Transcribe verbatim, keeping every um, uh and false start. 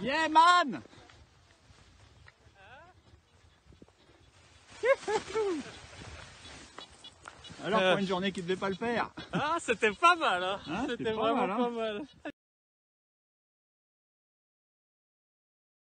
Yeah man. Alors pour une journée qui ne devait pas le faire. Ah, c'était pas mal, hein, Hein, c'était c'est pas vraiment mal, hein. pas mal.